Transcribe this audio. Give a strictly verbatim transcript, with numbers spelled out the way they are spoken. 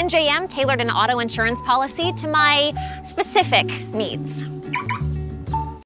N J M tailored an auto insurance policy to my specific needs.